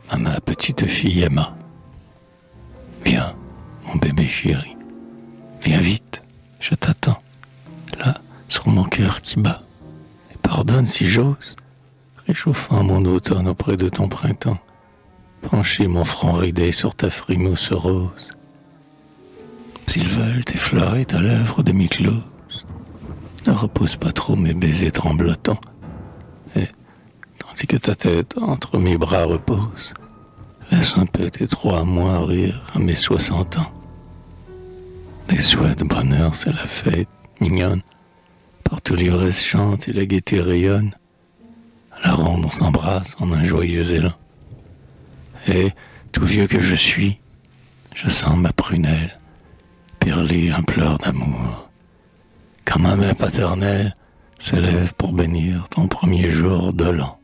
à ma petite fille Emma. Viens, mon bébé chéri, viens vite, je t'attends, là, sur mon cœur qui bat. Et pardonne si j'ose, réchauffant mon automne auprès de ton printemps, pencher mon front ridé sur ta frimousse rose. S'ils veulent effleurer ta lèvre demi-close, ne repousse pas trop mes baisers tremblotants, et, tandis que ta tête entre mes bras repose, laisse un peu étroit à moi rire à mes 60 ans. Des souhaits de bonheur, c'est la fête, mignonne, partout l'ivresse chante et la gaieté rayonne. À la ronde, on s'embrasse en un joyeux élan. Et, tout vieux que je suis, je sens ma prunelle perler un pleur d'amour, quand ma main paternelle s'élève pour bénir ton premier jour de l'an.